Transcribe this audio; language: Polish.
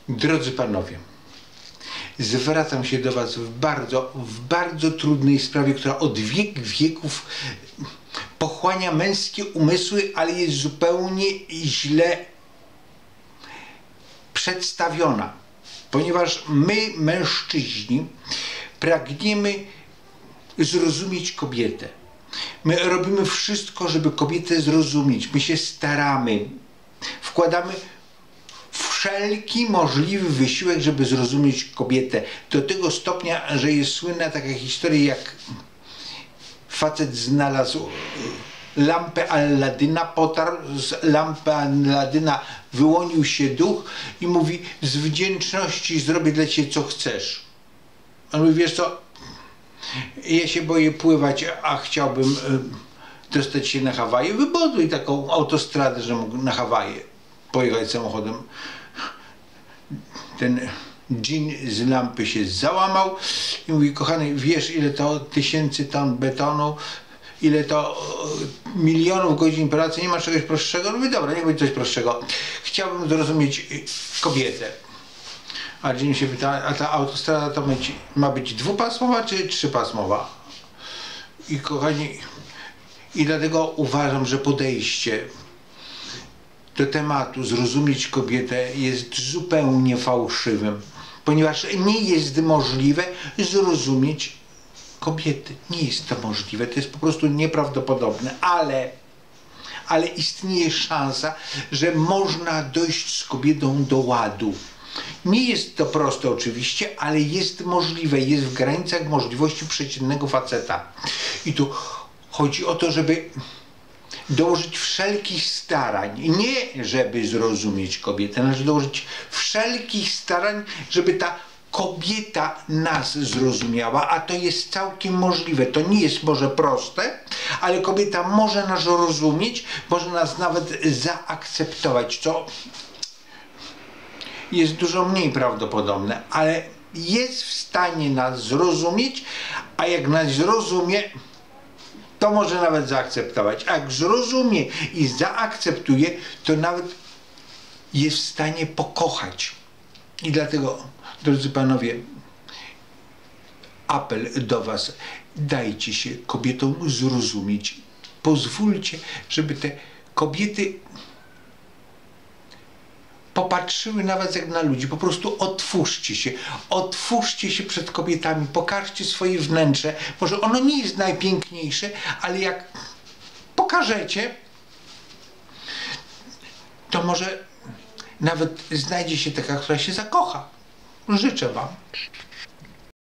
Drodzy panowie, zwracam się do was w bardzo trudnej sprawie, która od wieków pochłania męskie umysły, ale jest zupełnie źle przedstawiona. Ponieważ my, mężczyźni, pragniemy zrozumieć kobietę. My robimy wszystko, żeby kobietę zrozumieć. My się staramy. Wkładamy wszelki możliwy wysiłek, żeby zrozumieć kobietę. Do tego stopnia, że jest słynna taka historia, jak facet znalazł lampę Alladyna, potarł z lampy Alladyna, wyłonił się duch i mówi: z wdzięczności zrobię dla ciebie co chcesz. On mówi: wiesz co, ja się boję pływać, a chciałbym dostać się na Hawaje. Wybuduj taką autostradę, że mógł na Hawaje pojechać samochodem. Ten dżin z lampy się załamał i mówi: kochany, wiesz, ile to tysięcy ton betonu, ile to milionów godzin pracy, nie ma czegoś prostszego? No mówi: dobra, niech będzie coś prostszego. Chciałbym zrozumieć kobietę. A dżin się pyta: a ta autostrada to ma być dwupasmowa czy trzypasmowa? I kochani, i dlatego uważam, że podejście do tematu zrozumieć kobietę jest zupełnie fałszywym, ponieważ nie jest możliwe zrozumieć kobiety. Nie jest to możliwe, to jest po prostu nieprawdopodobne, ale istnieje szansa, że można dojść z kobietą do ładu. Nie jest to proste oczywiście, ale jest możliwe, jest w granicach możliwości przeciętnego faceta. I tu chodzi o to, żeby dołożyć wszelkich starań, nie żeby zrozumieć kobietę, należy dołożyć wszelkich starań, żeby ta kobieta nas zrozumiała, a to jest całkiem możliwe. To nie jest może proste, ale kobieta może nas rozumieć, może nas nawet zaakceptować, co jest dużo mniej prawdopodobne, ale jest w stanie nas zrozumieć, a jak nas zrozumie, to może nawet zaakceptować. A jak zrozumie i zaakceptuje, to nawet jest w stanie pokochać. I dlatego, drodzy panowie, apel do was: dajcie się kobietom zrozumieć. Pozwólcie, żeby te kobiety popatrzyły na was jak na ludzi. Po prostu otwórzcie się przed kobietami, pokażcie swoje wnętrze. Może ono nie jest najpiękniejsze, ale jak pokażecie, to może nawet znajdzie się taka, która się zakocha. Życzę wam.